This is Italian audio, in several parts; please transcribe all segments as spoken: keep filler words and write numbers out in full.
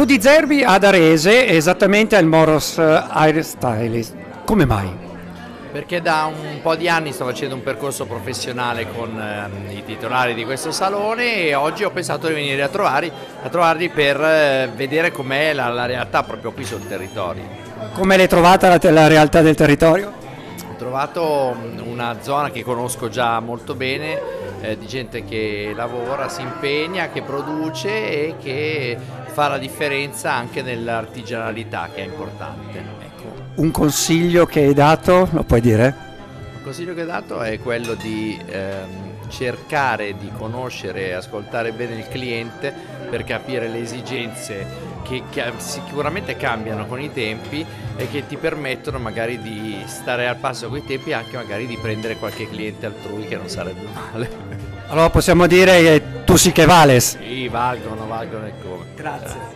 Rudy Zerbi ad Arese, esattamente al Moros Hair Stylist. Come mai? Perché da un po' di anni sto facendo un percorso professionale con ehm, i titolari di questo salone e oggi ho pensato di venire a, trovarli, a trovarli per eh, vedere com'è la, la realtà proprio qui sul territorio. Come l'hai trovata la, la realtà del territorio? Ho trovato una zona che conosco già molto bene, eh, di gente che lavora, si impegna, che produce e che fa la differenza anche nell'artigianalità, che è importante. Un consiglio che hai dato, lo puoi dire? Il consiglio che ho dato è quello di ehm, cercare di conoscere e ascoltare bene il cliente per capire le esigenze che, che sicuramente cambiano con i tempi e che ti permettono magari di stare al passo con i tempi e anche magari di prendere qualche cliente altrui, che non sarebbe male. Allora possiamo dire che tu sì che vales. Sì, valgono, valgono e come. Grazie.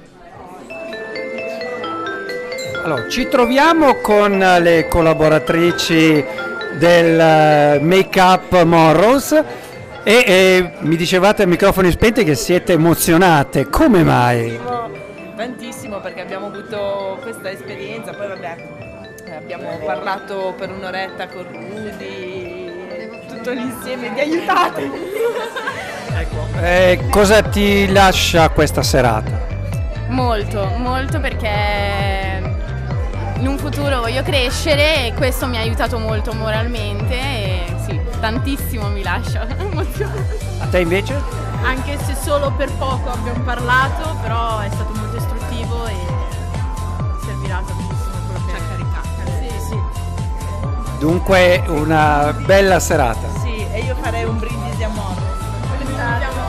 Allora, ci troviamo con le collaboratrici del Make-up Morros e, e mi dicevate a microfoni spenti che siete emozionate, come mai? Tantissimo, perché abbiamo avuto questa esperienza, poi vabbè, abbiamo parlato per un'oretta con Rudy, tutto l'insieme di aiutate. Ecco, eh, cosa ti lascia questa serata? Molto, molto, perché in un futuro voglio crescere e questo mi ha aiutato molto moralmente e sì, tantissimo mi lascia emozionata. A te invece? Anche se solo per poco abbiamo parlato, però è stato molto istruttivo e servirà tantissimo quello che ci ha caricato. Sì, sì. Dunque una bella serata. Sì, e io farei un brindisi a Morros. Brindisi a Morros.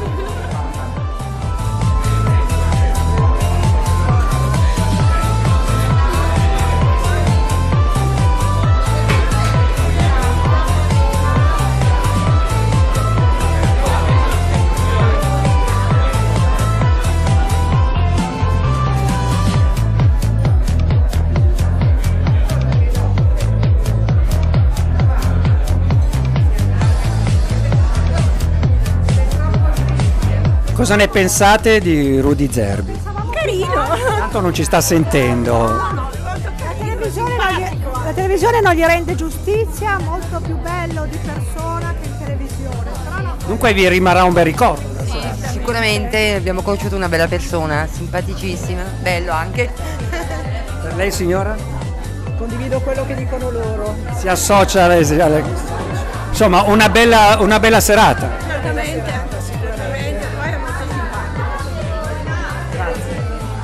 Cosa ne pensate di Rudy Zerbi? Carino! Tanto non ci sta sentendo. No, no, la televisione, non gli, la televisione non gli rende giustizia, molto più bello di persona che in televisione. Però no. Dunque vi rimarrà un bel ricordo. Sì, sicuramente abbiamo conosciuto una bella persona, simpaticissima, bello anche. Per lei signora? Condivido quello che dicono loro. Si associa alle... alle- insomma una bella, una bella serata. Certamente, sicuramente, poi è molto simpatico. Grazie.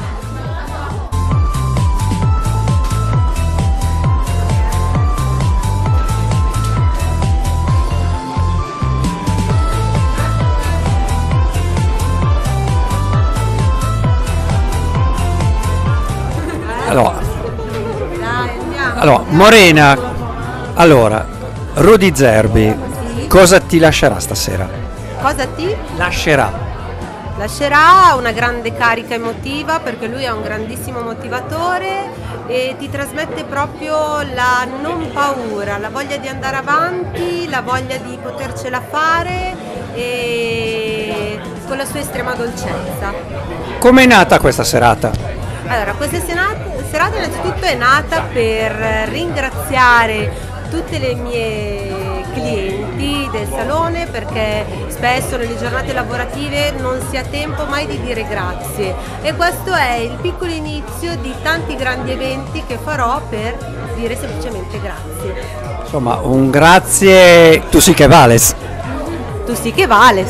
Allora, allora, Morena, allora, Rudy Zerbi, cosa ti lascerà stasera? Cosa ti Lascerà. lascerà? Una grande carica emotiva, perché lui è un grandissimo motivatore e ti trasmette proprio la non paura, la voglia di andare avanti, la voglia di potercela fare e con la sua estrema dolcezza. Come è nata questa serata? Allora, questa serata, serata innanzitutto è nata per ringraziare tutte le mie clienti del salone, perché spesso nelle giornate lavorative non si ha tempo mai di dire grazie e questo è il piccolo inizio di tanti grandi eventi che farò per dire semplicemente grazie. Insomma, un grazie, tu sì che vales. Tu sì che vales.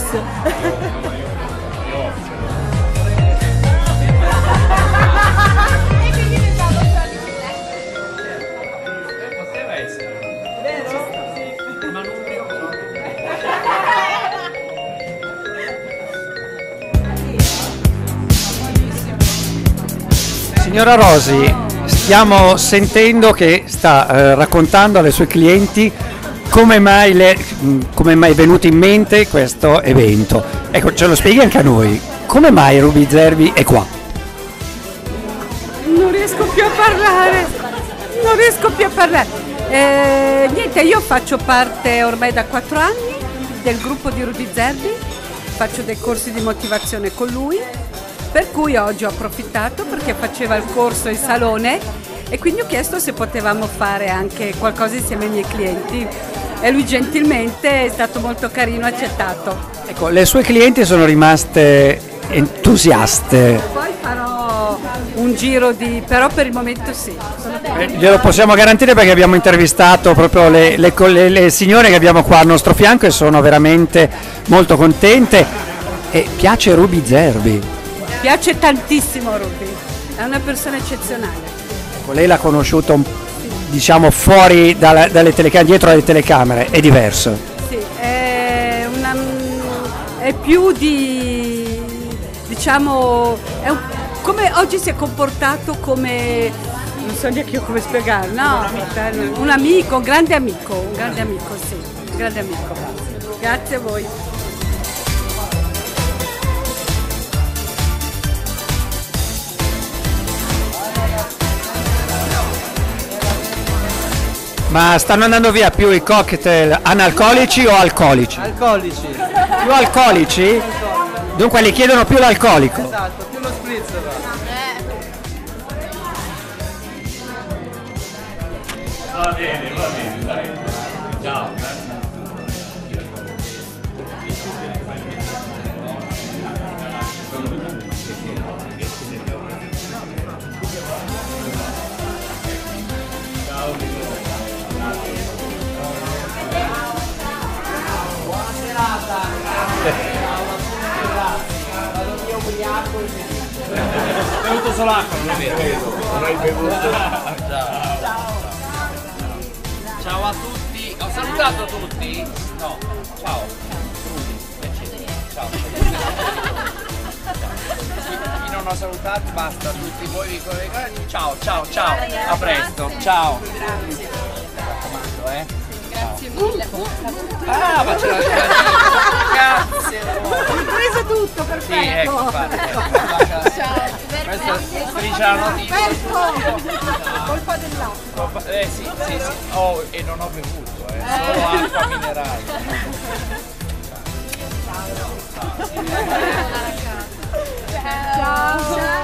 Signora Rosi, stiamo sentendo che sta eh, raccontando alle sue clienti come mai, le, come mai è venuto in mente questo evento. Ecco, ce lo spieghi anche a noi. Come mai Rudy Zerbi è qua? Non riesco più a parlare, non riesco più a parlare. Eh, niente, io faccio parte ormai da quattro anni del gruppo di Rudy Zerbi, faccio dei corsi di motivazione con lui Per cui oggi ho approfittato perché faceva il corso in salone e quindi ho chiesto se potevamo fare anche qualcosa insieme ai miei clienti e lui gentilmente è stato molto carino, ha accettato. Ecco, le sue clienti sono rimaste entusiaste. Poi farò un giro di... però per il momento sì. Sono Eh, glielo possiamo garantire perché abbiamo intervistato proprio le, le, le, le signore che abbiamo qua al nostro fianco e sono veramente molto contente. E piace Ruby Zerbi. piace tantissimo Ruby, è una persona eccezionale. Ecco, lei l'ha conosciuto un- diciamo fuori dalla- dalle telecamere, dietro alle telecamere, è diverso. Sì, è, una, è più di, diciamo, è un- come oggi si è comportato come, non so neanche io come spiegare, no, un amico, un grande amico, un grande amico, sì, un grande amico. Grazie a voi. Ma stanno andando via più i cocktail analcolici o alcolici? Alcolici. Più alcolici? Dunque li chiedono più l'alcolico. Esatto, più lo spritz va. Va bene, va bene, dai. Ciao. Ho bevuto solo acqua, non è vero. Non hai bevuto. Ciao. Ciao a tutti. Ho salutato tutti? No. Ciao. Piacere. Ciao. Chi non ho salutato basta, tutti voi vi collegate. Ciao, ciao, ciao. A presto. Ciao. Mi raccomando, eh. Grazie mille. Ah, ma ce l'ho grazie. Ho preso tutto, perfetto. Sì, ecco, infatti. Questa è striscia la notizia. Colpa dell'acqua. Eh sì, sì, sì. Oh, e non ho bevuto, eh. Solo acqua minerale. Ciao.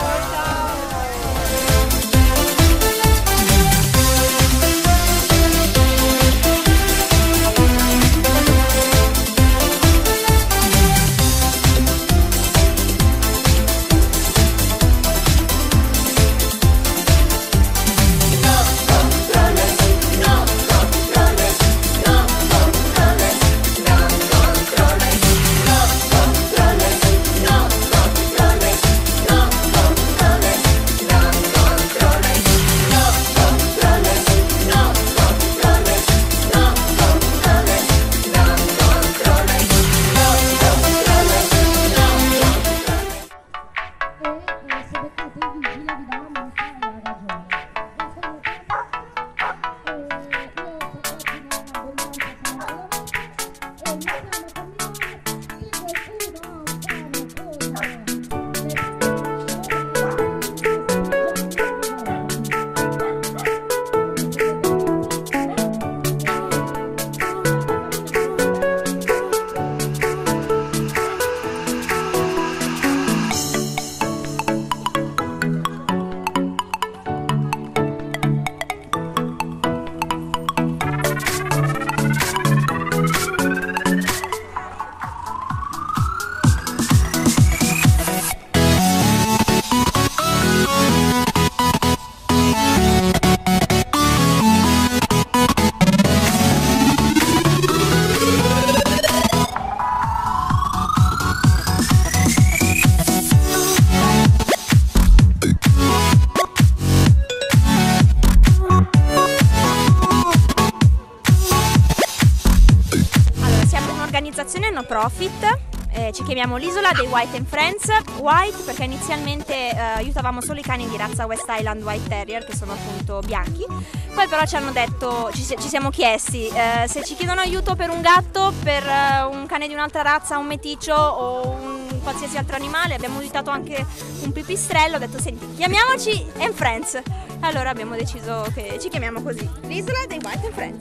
No profit, eh, ci chiamiamo l'isola dei White and Friends. White perché inizialmente eh, aiutavamo solo i cani di razza West Island White Terrier, che sono appunto bianchi. Poi però ci hanno detto, ci, ci siamo chiesti eh, se ci chiedono aiuto per un gatto, per eh, un cane di un'altra razza, un meticcio o un qualsiasi altro animale. Abbiamo aiutato anche un pipistrello, ho detto senti, chiamiamoci and Friends. Allora abbiamo deciso che ci chiamiamo così, l'isola dei White and Friends.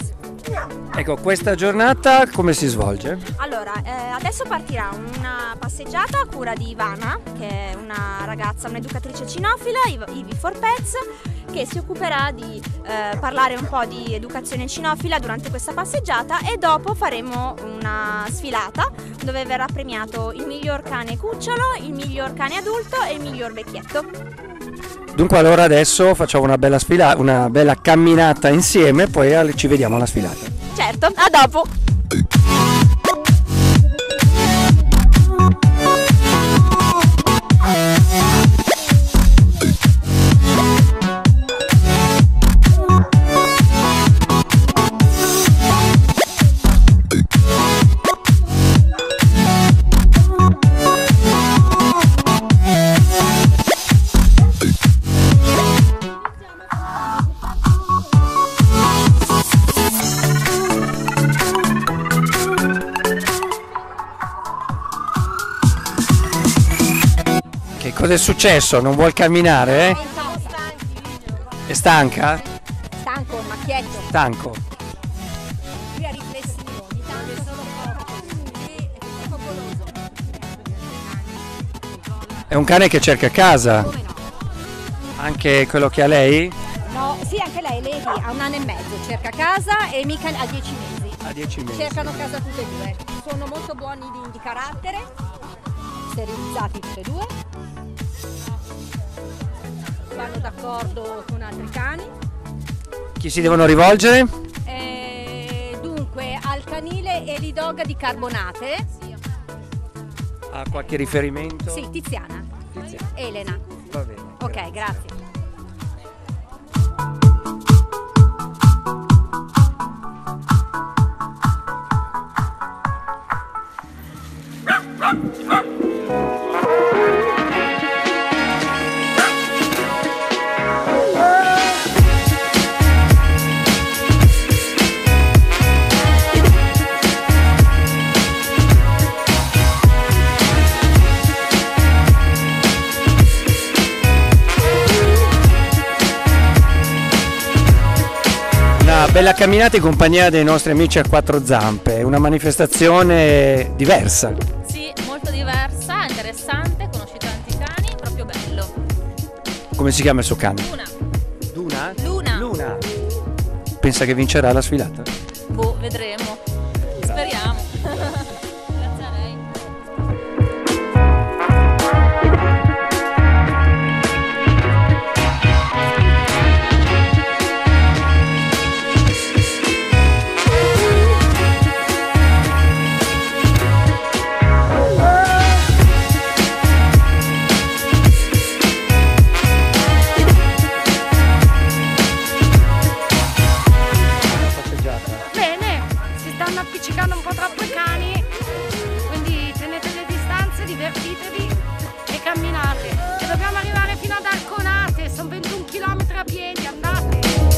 Ecco, questa giornata come si svolge? Allora, eh, adesso partirà una passeggiata a cura di Ivana, che è una ragazza, un'educatrice cinofila, Ivy for Pets, che si occuperà di eh, parlare un po' di educazione cinofila durante questa passeggiata, e dopo faremo una sfilata dove verrà premiato il miglior cane cucciolo, il miglior cane adulto e il miglior vecchietto. Dunque allora adesso facciamo una bella sfilata, una bella camminata insieme, poi al- ci vediamo alla sfilata. Certo, a dopo! Che cosa è successo? Non vuol camminare? Eh? È stanca? Stanco, macchietto. Stanco. Qui è riflessivo, ogni tanto è solo poco. Qui è popoloso. È un cane che cerca casa. Anche quello che ha lei? No, sì, anche lei, Lady, ha un anno e mezzo, cerca casa, e Michael ha dieci mesi. Ha dieci mesi. Cercano casa tutte e due. Sono molto buoni di, di carattere, sterilizzati tutti e due. Vanno d'accordo con altri cani. Chi si devono rivolgere? Eh, dunque, al canile Elidog di Carbonate. Ha qualche riferimento? Sì, Tiziana. Tiziana. Elena. Va bene. Ok, grazie. Una bella camminata in compagnia dei nostri amici a quattro zampe, una manifestazione diversa. Sì, molto diversa, interessante, conosci tanti cani, proprio bello. Come si chiama il suo cane? Luna. Luna? Luna. Luna. Pensa che vincerà la sfilata? Boh, vedremo. Speriamo. Grazie a lei. Bene, si stanno appiccicando un po' troppo i cani, quindi tenete le distanze, divertitevi e camminate. E dobbiamo arrivare fino ad Arconate, sono ventuno chilometri a piedi, andate!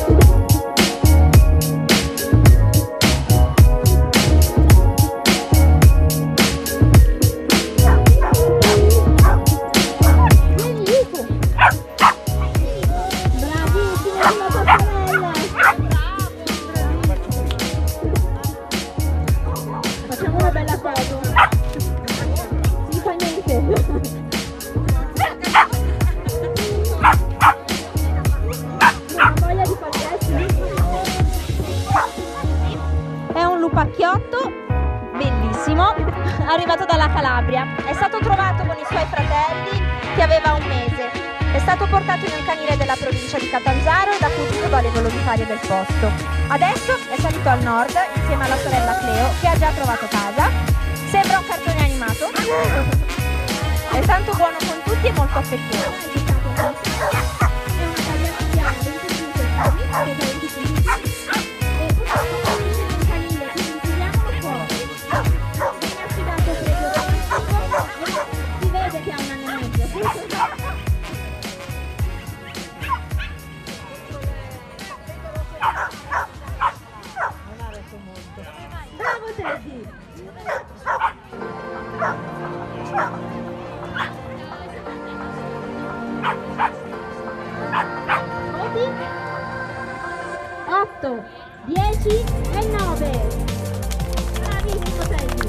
Facciamo una bella foto. Si fa niente. Voglia di fare. È un lupacchiotto bellissimo, arrivato dalla Calabria. È stato trovato con i suoi fratelli che aveva un mese. È stato portato in un canile della provincia di Catanzaro ed accudito dalle volontarie del posto. Adesso è salito al nord insieme alla sorella Cleo, che ha già trovato casa. Sembra un cartone animato. È tanto buono con tutti e molto affettuoso. Si vede che ha un anno e mezzo. Bravo Teddy! Otto! dieci e nove. Bravissimo Teddy.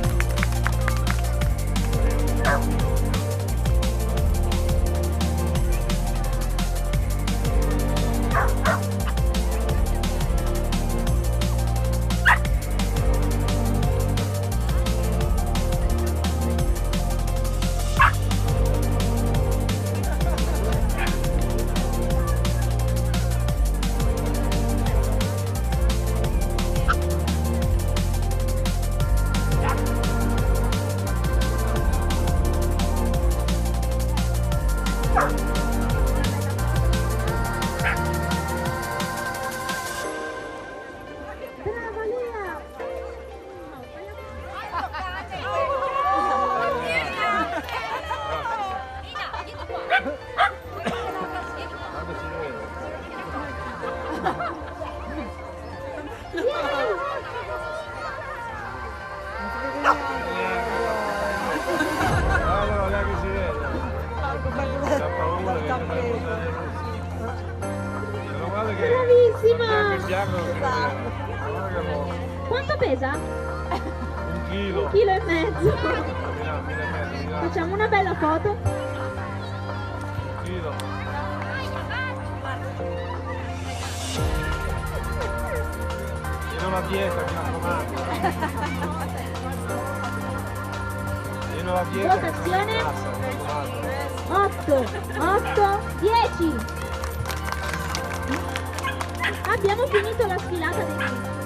Quanto pesa? Un chilo. Un chilo e mezzo. Facciamo una bella foto. Un chilo. E non a dieta, mi raccomando. E non a dieta. Votazione. otto, otto, dieci. Abbiamo finito la sfilata dei